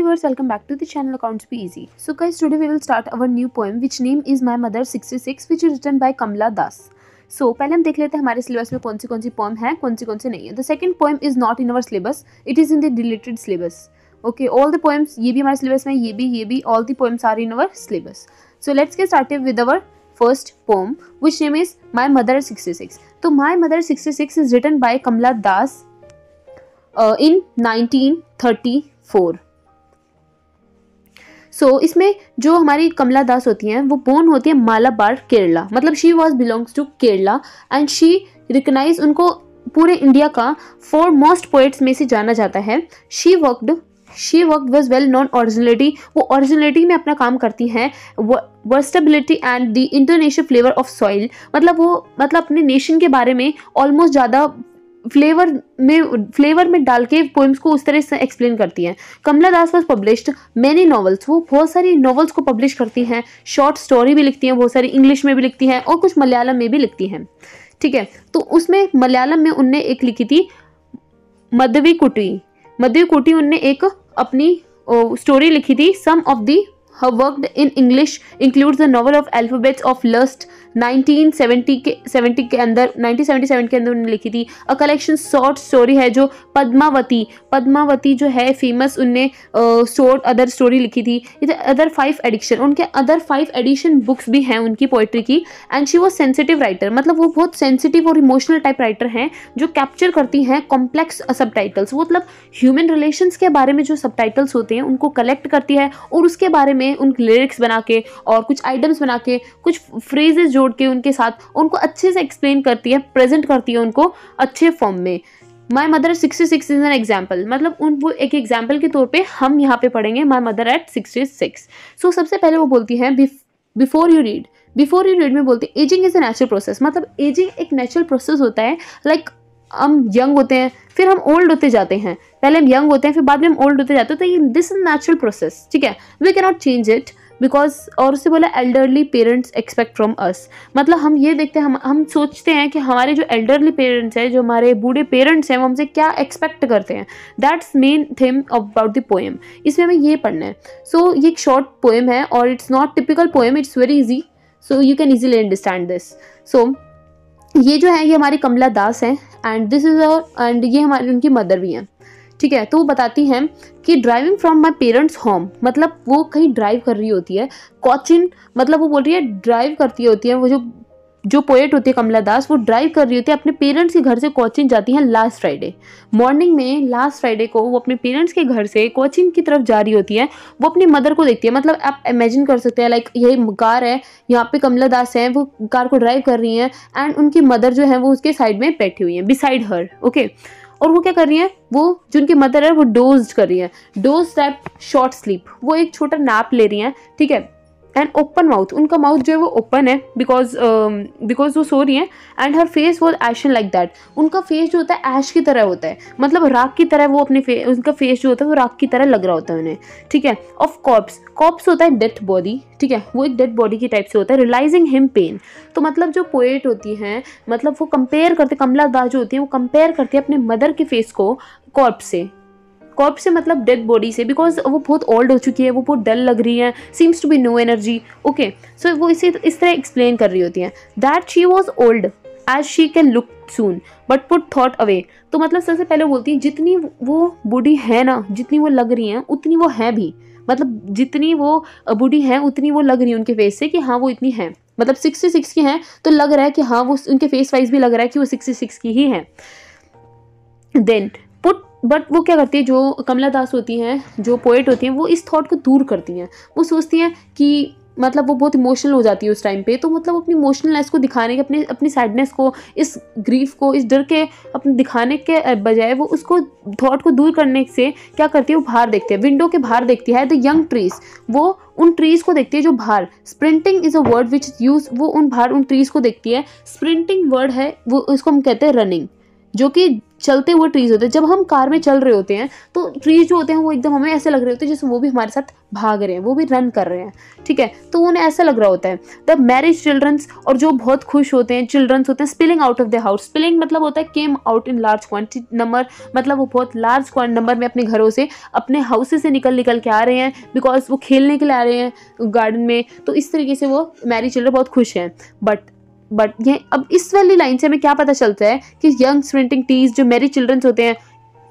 viewers, welcome back to the channel Accounts Be Easy. So guys, today we will start our new poem which name is My Mother 66 which is written by Kamla Das. So पहले हम देख लेते हैं हमारे syllabus में कौन सी poem है, कौन सी नहीं है. The second poem is not in our syllabus, it is in the deleted syllabus. Okay, all the poems ये भी हमारे सिलेबस में, ये भी all the poems are in our syllabus. So let's get started with our first poem which name is My Mother 66. तो My Mother 66 is written by Kamla Das in 1934. सो इसमें जो हमारी कमला दास होती हैं वो बोर्न होती है मालाबार केरला, मतलब she was belongs to Kerala and she recognise, उनको पूरे इंडिया का 4 मोस्ट पोएट्स में से जाना जाता है. She worked was well known originality, वो ओरिजिनलिटी में अपना काम करती हैं. Versatility and the international flavour of soil, मतलब अपने नेशन के बारे में ऑलमोस्ट ज़्यादा फ्लेवर में डाल के पोएम्स को उस तरह से एक्सप्लेन करती हैं. Kamala Das was published many novels, वो बहुत सारी नॉवेल्स को पब्लिश करती हैं. शॉर्ट स्टोरी भी लिखती हैं, बहुत सारी इंग्लिश में भी लिखती हैं और कुछ मलयालम में भी लिखती हैं. ठीक है, तो उसमें मलयालम में उनने एक लिखी थी मधवीकुटी उनने एक अपनी स्टोरी लिखी थी. Some of the her worked in English includes the novel of Alphabets of Lust 1977 के अंदर उन्होंने लिखी थी. अ कलेक्शन शॉर्ट स्टोरी है जो पद्मावती जो है फेमस, उनने शॉर्ट अदर स्टोरी लिखी थी. अदर 5 एडिशन, उनके अदर 5 एडिशन बुक्स भी हैं उनकी पोइट्री की. And she was sensitive writer, मतलब वो बहुत सेंसिटिव और इमोशनल टाइप राइटर हैं जो कैप्चर करती हैं कॉम्प्लेक्स सब-टाइटल्स. वो मतलब ह्यूमन रिलेशंस के बारे में जो सब-टाइटल्स होते हैं उनको कलेक्ट करती है और उसके बारे में उन लिरिक्स बना के और कुछ आइटम्स बना के कुछ फ्रेजेस जोड़ के उनके साथ उनको अच्छे से एक्सप्लेन करती है, प्रेजेंट करती है उनको अच्छे फॉर्म में. My mother 66 is an example, मतलब वो एक एग्जाम्पल के तौर पे हम यहाँ पे पढ़ेंगे माई मदर एट 66. सो सबसे पहले वो बोलती है बिफोर यू रीड में बोलती है ageing is a natural process, मतलब एजिंग एक नेचुरल प्रोसेस होता है. लाइक हम यंग होते हैं फिर हम ओल्ड होते जाते हैं, पहले हम यंग होते हैं फिर बाद में हम ओल्ड होते जाते हैं, तो ये दिस इज नेचुरल प्रोसेस. ठीक है, we can not change it because, और उससे बोला elderly parents expect from us, मतलब हम ये देखते हैं, हम सोचते हैं कि हमारे जो एल्डरली पेरेंट्स हैं, जो हमारे बूढ़े पेरेंट्स हैं, वो हमसे क्या एक्सपेक्ट करते हैं. That's main theme about the poem. इसमें हमें ये पढ़ना है. सो ये एक शॉर्ट पोएम है और it's not typical poem, it's very easy, so you can easily understand this. So ये जो है ये हमारी कमला दास हैं एंड ये हमारी उनकी मदर भी हैं. ठीक है, तो वो बताती हैं कि driving from my parents home, मतलब वो कहीं ड्राइव कर रही होती है. कोचिन, मतलब वो बोल रही है ड्राइव करती होती है, वो जो पोएट होती है कमला दास, वो ड्राइव कर रही होती है अपने पेरेंट्स के घर से कोचिन जाती हैं लास्ट फ्राइडे मॉर्निंग में. लास्ट फ्राइडे को वो अपने पेरेंट्स के घर से कोचिन की तरफ जा रही होती है. वो अपनी मदर को देखती है, मतलब आप इमेजिन कर सकते हैं लाइक ये कार है, यहाँ पे कमला दास हैं, वो कार को ड्राइव कर रही हैं एंड उनकी मदर जो है वो उसके साइड में बैठी हुई है, बिसाइड हर. ओके, और वो क्या कर रही है, वो जो उनकी मदर है वो डोज कर रही है, डोज टाइप शॉर्ट स्लीप, वो एक छोटा नैप ले रही हैं. ठीक है, एंड ओपन माउथ, उनका माउथ जो है वो ओपन है बिकॉज वो सो रही हैं. And her face was ashen like that, उनका फेस जो होता है ऐश की तरह होता है, मतलब राख की तरह, वो अपने उनका फेस जो होता है वो राख की तरह लग रहा होता है उन्हें. ठीक है, ऑफ कॉर्प्स होता है डेथ बॉडी. ठीक है, वो एक डेड बॉडी की टाइप से होता है. रियलाइजिंग हिम पेन, तो मतलब जो पोएट होती हैं, मतलब वो कंपेयर करते, कमला दास जो होती है वो कंपेयर करती है अपने मदर के फेस को कॉर्प्स से मतलब डेड बॉडी से, बिकॉज वो बहुत ओल्ड हो चुकी है, वो बहुत डल लग रही है, seems to be no energy. Okay, so वो इस तरह एक्सप्लेन कर रही होती हैं that she was old as she can look soon but put thought away. तो मतलब सबसे पहले बोलती है जितनी वो बूढ़ी है ना, जितनी वो लग रही हैं उतनी वो है भी, मतलब जितनी वो बूढ़ी हैं उतनी वो लग रही है उनके फेस से कि हाँ वो इतनी है, मतलब 66 की हैं तो लग रहा है कि हाँ वो उनके फेस वाइज भी लग रहा है कि वो 66 की ही है. देन बट वो क्या करती है, जो कमला दास होती हैं, जो पोएट होती हैं, वो इस थॉट को दूर करती हैं. वो सोचती हैं कि मतलब वो बहुत इमोशनल हो जाती है उस टाइम पे, तो मतलब अपनी इमोशनलनेस को दिखाने के, अपनी सैडनेस को, इस ग्रीफ को, इस डर के अपने दिखाने के बजाय वो उसको थॉट को दूर करने से क्या करती है, वो बाहर देखती है, विंडो के बाहर देखती है. द यंग ट्रीज, वो उन ट्रीज को देखती है जो बाहर. Sprinting is a word which use, वो उन ट्रीज को देखती है. स्प्रिंटिंग वर्ड है वो, उसको हम कहते हैं रनिंग, जो कि चलते हुए ट्रीज होते हैं। जब हम कार में चल रहे होते हैं तो ट्रीज जो होते हैं वो एकदम हमें ऐसे लग रहे होते हैं जैसे वो भी हमारे साथ भाग रहे हैं, वो भी रन कर रहे हैं, ठीक है, तो उन्हें ऐसा लग रहा होता है। द मैरिज चिल्ड्रंस, और जो बहुत खुश होते हैं चिल्ड्रंस होते हैं, spilling out of the house. Spilling मतलब होता है came out in large quantity number, मतलब वो बहुत लार्ज नंबर में अपने घरों से, अपने हाउसेस से निकल के आ रहे हैं, बिकॉज वो खेलने के लिए आ रहे हैं गार्डन में। तो इस तरीके से वो मैरिज चिल्ड्रन बहुत खुश हैं। बट ये अब इस वाली लाइन से हमें क्या पता चलता है कि यंग स्प्रिंटिंग ट्रीज, जो मैरिज चिल्ड्रंस होते हैं,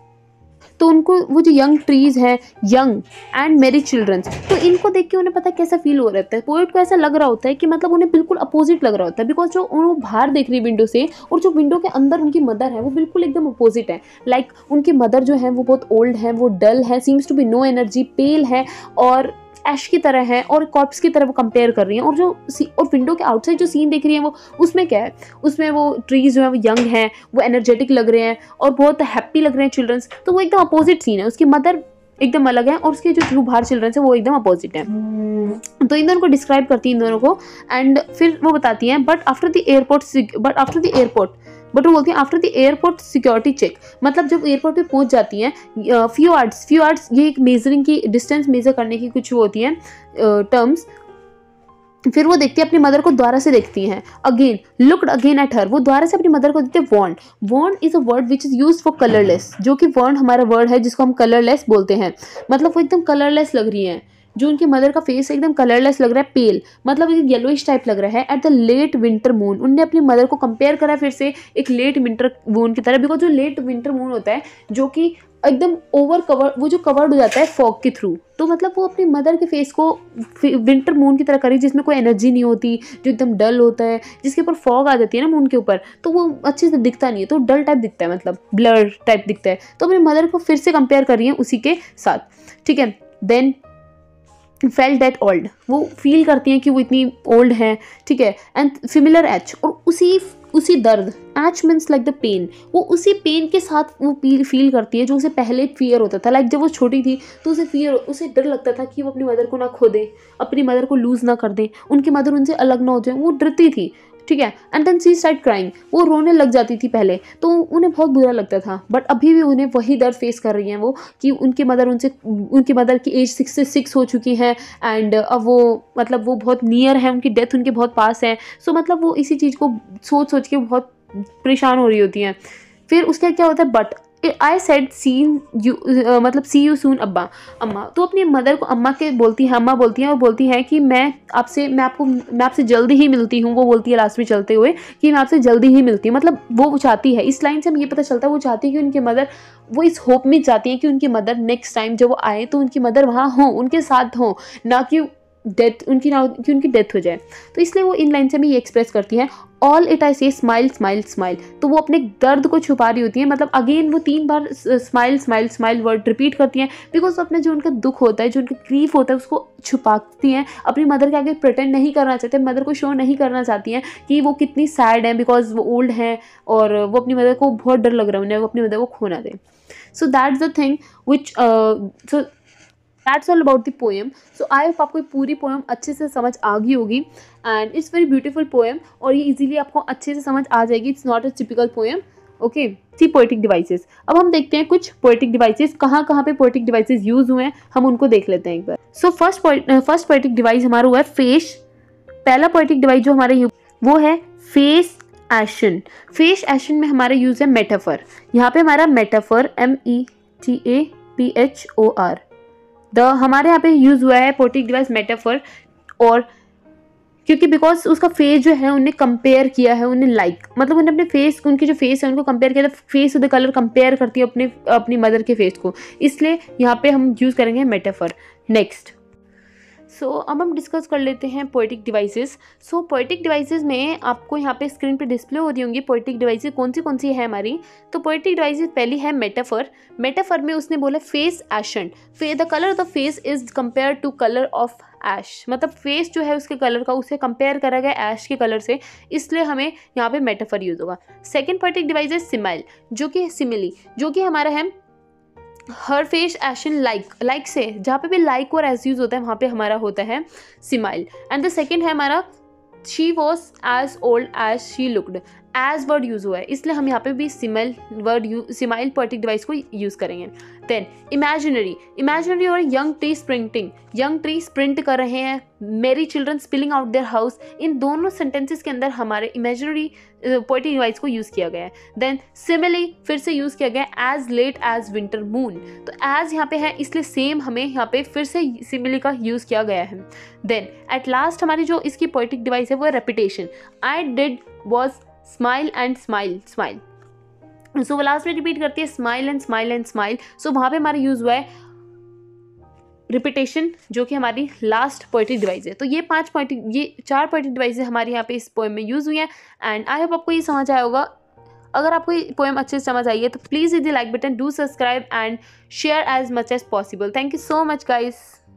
तो उनको वो जो यंग ट्रीज हैं, यंग एंड मैरिज चिल्ड्रंस, तो इनको देख के उन्हें पता कैसा फील हो रहा है। पोएट को ऐसा लग रहा होता है कि मतलब उन्हें बिल्कुल अपोजिट लग रहा होता है, बिकॉज जो वो बाहर देख रही है विंडो से, और जो विंडो के अंदर उनकी मदर है वो बिल्कुल एकदम अपोजिट है। लाइक उनकी मदर जो है वो बहुत ओल्ड है, वो डल है, seems to be no energy, pale है और ऐश की तरह है और कॉर्प्स की तरह वो कंपेयर कर रही हैं। और विंडो के आउटसाइड जो सीन देख रही है वो, उसमें क्या है, उसमें वो ट्रीज जो है वो यंग हैं, वो एनर्जेटिक लग रहे हैं और बहुत हैप्पी लग रहे हैं चिल्ड्रंस। तो वो एकदम अपोजिट सीन है, उसकी मदर एकदम अलग है और उसके जो बाहर चिल्ड्रंस है वो एकदम अपोजिट है। तो इन दोनों को डिस्क्राइब करती है, इन दोनों को, एंड फिर वो बताती हैं बट आफ्टर द एयरपोर्ट वो बोलती है after the airport security check, मतलब जब एयरपोर्ट पे पहुंच जाती हैं, फ्यू आवर्स, ये एक मेजरिंग की, डिस्टेंस मेजर करने की कुछ वो होती हैं टर्म्स। फिर वो देखती है अपनी मदर को, दोबारा से देखती हैं, again looked again at her, वो दोबारा से अपनी मदर को देखते हैं। Wand is a word which is used for colourless, जो कि वॉन्ड हमारा वर्ड है जिसको हम कलरलेस बोलते हैं, मतलब वो एकदम कलरलेस लग रही हैं। जो उनकी मदर का फेस एकदम कलरलेस लग रहा है, पेल, मतलब एक येलोइश टाइप लग रहा है। At the late winter moon, उनने अपनी मदर को कंपेयर करा फिर से एक लेट विंटर मून की तरह, बिकॉज जो लेट विंटर मून होता है जो कि एकदम ओवर कवर, वो जो कवर्ड हो जाता है फॉग के थ्रू, तो मतलब वो अपनी मदर के फेस को विंटर मून की तरह करी, जिसमें कोई एनर्जी नहीं होती, जो एकदम डल होता है, जिसके ऊपर फॉग आ जाती है ना मून के ऊपर, तो वो अच्छे से दिखता नहीं है, तो डल टाइप दिखता है, मतलब ब्लर टाइप दिखता है। तो अपनी मदर को फिर से कंपेयर कर रही है उसी के साथ, ठीक है। देन फेल्ट दैट ओल्ड, वो फील करती हैं कि वो इतनी ओल्ड है, ठीक है। एंड सिमिलर एच, और उसी दर्द, ache means like the pain, वो उसी पेन के साथ वो फील करती है जो उसे पहले फियर होता था। लाइक जब वो छोटी थी तो उसे डर लगता था कि वो अपनी मदर को ना खो दे, अपनी मदर को लूज ना कर दे, उनकी मदर उनसे अलग ना हो जाए, वो डरती थी, ठीक है। And then she start crying, वो रोने लग जाती थी पहले, तो उन्हें बहुत बुरा लगता था, बट अभी भी उन्हें वही दर्द फेस कर रही हैं वो, कि उनकी मदर की एज 66 हो चुकी है, एंड अब वो मतलब वो बहुत नियर है, उनकी डेथ उनके बहुत पास है। सो मतलब वो इसी चीज़ को सोच के बहुत परेशान हो रही होती हैं। फिर उसका क्या होता है, but I said seen you, मतलब सी यू सून अम्मा, तो अपनी मदर को अम्मा बोलती हैं और बोलती हैं कि मैं आपसे जल्दी ही मिलती हूँ। वो बोलती है लास्ट में चलते हुए कि मैं आपसे जल्दी ही मिलती हूँ, मतलब वो चाहती है, इस लाइन से हमें ये पता चलता है वो चाहती है कि उनकी मदर, वो इस होप में चाहती है कि उनकी मदर नेक्स्ट टाइम जब वो आए तो उनकी मदर वहाँ हो, उनके साथ हो, ना कि उनकी डेथ हो जाए। तो इसलिए वो इन लाइन से भी ये एक्सप्रेस करती है, ऑल इट आई से स्माइल स्माइल स्माइल, तो वो अपने दर्द को छुपा रही होती है, मतलब अगेन वो 3 बार smile smile smile word repeat करती हैं, बिकॉज अपने जो उनका दुख होता है, जो उनका ग्रीफ होता है, उसको छुपाती हैं, अपनी मदर के आगे प्रिटेंड नहीं करना चाहते, मदर को शो नहीं करना चाहती हैं कि वो कितनी सैड है, बिकॉज वो ओल्ड हैं और वो अपनी मदर को बहुत डर लग रहा है उन्हें, वो अपनी मदर को खो ना दे। So that's the thing which that's all about the poem. So I hope आपको पूरी पोएम अच्छे से समझ आ गई होगी, and it's very beautiful poem, और ये इजीली आपको अच्छे से समझ आ जाएगी। It's not a typical poem, okay. See poetic devices, अब हम देखते हैं कुछ पोएटिक डिवाइसेस, कहाँ पे पोएटिक डिवाइसेस यूज हुए हैं, हम उनको देख लेते हैं एक बार। सो फर्स्ट पोएटिक डिवाइस हमारा हुआ है फेस। पहला पोएटिक डिवाइस जो हमारे वो है फेस एशन। फेस एशन में हमारा यूज है मेटाफर। यहाँ पे हमारा मेटाफर METAPHOR, हमारे यहाँ पे यूज हुआ है पोएटिक डिवाइस मेटाफर, और क्योंकि बिकॉज उसका फेस जो है उन्हें कंपेयर किया है, उन्हें मतलब उन्हें अपने फेस, उनकी जो फेस है उनको कंपेयर किया था, फेस विद कलर कंपेयर करती है अपनी मदर के फेस को, इसलिए यहाँ पे हम यूज करेंगे मेटाफर। नेक्स्ट, सो अब हम डिस्कस कर लेते हैं poetic devices. So poetic devices में आपको यहाँ पे स्क्रीन पे डिस्प्ले हो रही होंगी पोएटिक डिवाइसेस कौन सी है हमारी। तो पोएटिक डिवाइसेस पहली है मेटाफर। मेटाफर में उसने बोला face ashen, the colour of the face is compare to colour of ash, मतलब फेस जो है उसके कलर का उसे कंपेयर करा गया ऐश के कलर से, इसलिए हमें यहाँ पे मेटाफर यूज होगा। सेकेंड पोएटिक डिवाइस है सिमाइल, जो कि सिमिली, जो कि हमारा है हर फेस एशन लाइक से, जहाँ पे भी लाइक और एज यूज होता है वहाँ पे हमारा होता है सिमाइल। एंड द सेकेंड है हमारा she was as old as she looked, as word use हुआ है, इसलिए हम यहाँ पे भी सिमिल सिमाइल पोएटिक डिवाइस को यूज़ करेंगे। देन इमेजिनरी और young tree sprinting, young tree sprint कर रहे हैं, merry children spilling out their house, इन दोनों सेंटेंसेस के अंदर हमारे इमेजिनरी पोएटिक डिवाइस को यूज़ किया गया है। देन सिमिली फिर से यूज़ किया गया है, as late as winter moon, तो एज यहाँ पे है इसलिए सेम हमें यहाँ पे फिर से सिमिली का यूज़ किया गया है। देन एट लास्ट हमारी जो इसकी पोएटिक डिवाइस है वो है repetition, I did was smile and smile smile, so वो लास्ट में रिपीट करती है smile and smile and smile, so वहाँ पे हमारा यूज़ हुआ है रिपीटेशन, जो कि हमारी लास्ट पोएटिक डिवाइस है। तो ये चार पोएटिक डिवाइस हमारी यहाँ पे इस पोएम में यूज़ हुई हैं। एंड आई होप आपको ये समझ आया होगा। अगर आपको ये पोएम अच्छे से समझ आई है तो please hit the like button, do subscribe and share as much as possible. Thank you so much guys.